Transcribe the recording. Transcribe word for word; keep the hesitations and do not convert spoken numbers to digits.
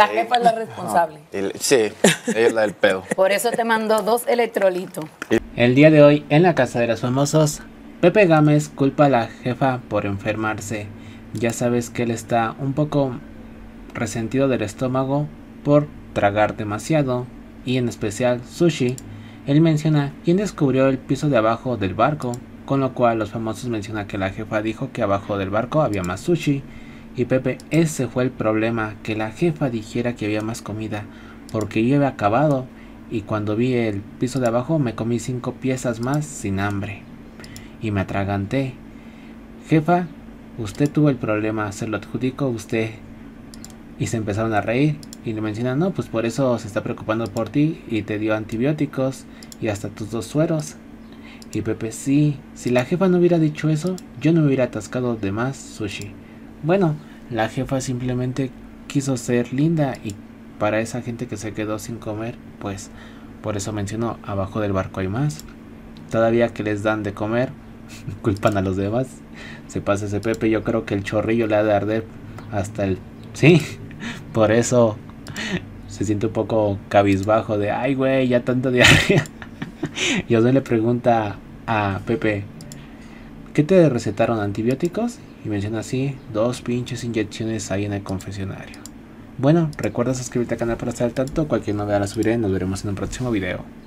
La jefa es la responsable. No, sí, ella es la del pedo. Por eso te mandó dos electrolitos. El día de hoy, en la casa de los famosos, Pepe Gámez culpa a la jefa por enfermarse. Ya sabes que él está un poco resentido del estómago por tragar demasiado, y en especial sushi. Él menciona quién descubrió el piso de abajo del barco, con lo cual los famosos mencionan que la jefa dijo que abajo del barco había más sushi. Y Pepe, ese fue el problema, que la jefa dijera que había más comida, porque yo había acabado, y cuando vi el piso de abajo me comí cinco piezas más sin hambre, y me atraganté. Jefa, usted tuvo el problema, se lo adjudico a usted. Y se empezaron a reír, y le mencionan, no, pues por eso se está preocupando por ti, y te dio antibióticos, y hasta tus dos sueros. Y Pepe, sí, si la jefa no hubiera dicho eso, yo no me hubiera atascado de más sushi. Bueno, la jefa simplemente quiso ser linda, y para esa gente que se quedó sin comer, pues por eso mencionó, abajo del barco hay más. Todavía que les dan de comer, culpan a los demás. Se pasa ese Pepe, yo creo que el chorrillo le ha de arder hasta el... Sí, por eso se siente un poco cabizbajo de, ay güey, ya tanto diarrea. Y Osvaldo le pregunta a Pepe, ¿qué te recetaron, antibióticos? Y menciona así, dos pinches inyecciones ahí en el confesionario. Bueno, recuerda suscribirte al canal para estar al tanto. Cualquier novedad la subiré. Nos veremos en un próximo video.